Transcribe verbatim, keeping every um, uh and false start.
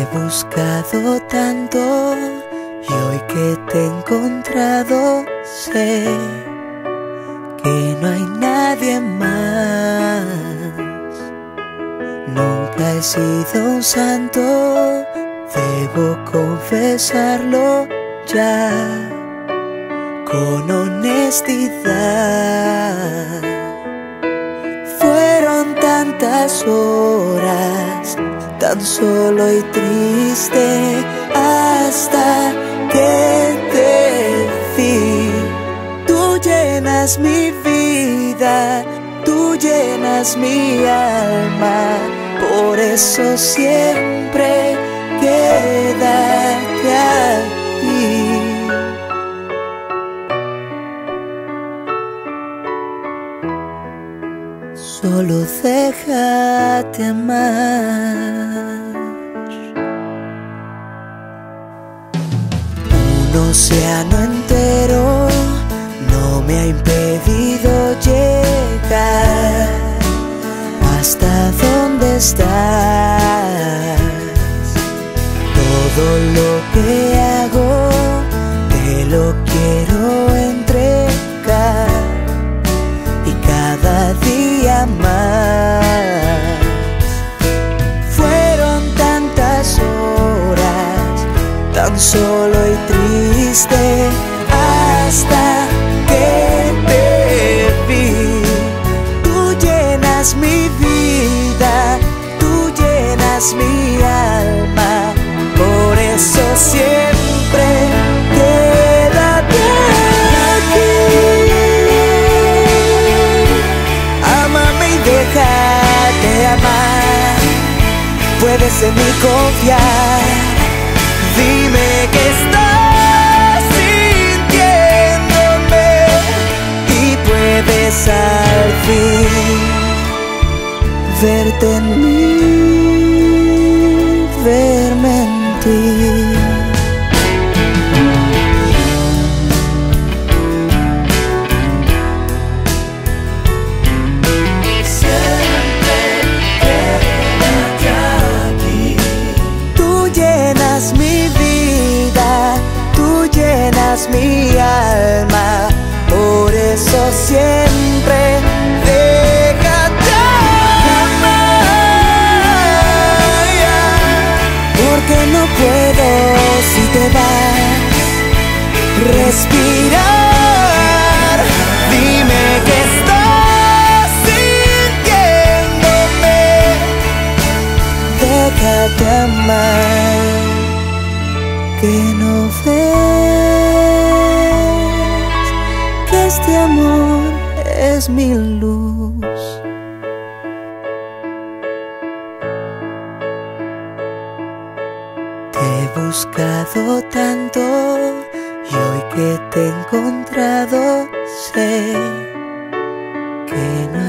He buscado tanto y hoy que te he encontrado sé que no hay nadie más. Nunca he sido un santo, debo confesarlo ya con honestidad. Fueron tantas horas tan solo y triste hasta que te vi. Tú llenas mi vida, tú llenas mi alma, por eso siempre quédate aquí. Solo déjate amar. Un océano entero no me ha impedido llegar hasta donde estás. Todo lo que hago te lo quiero entregar y cada día más. Fueron tantas horas tan solo y triste hasta que te vi. Tú llenas mi vida, tú llenas mi alma, por eso siempre quédate aquí. Ámame y déjate amar, puedes en mí confiar. Dime que estás sintiéndome y puedes al fin verte en mí, verme en ti. Siempre quédate aquí. Tú llenas mi vida, tú llenas mi alma, por eso siempre déjate amar. Porque no puedo si te vas respirar. Dime que estás sintiéndome, déjate amar. Que no ves que este amor es mi luz. Te he buscado tanto y hoy que te he encontrado sé que no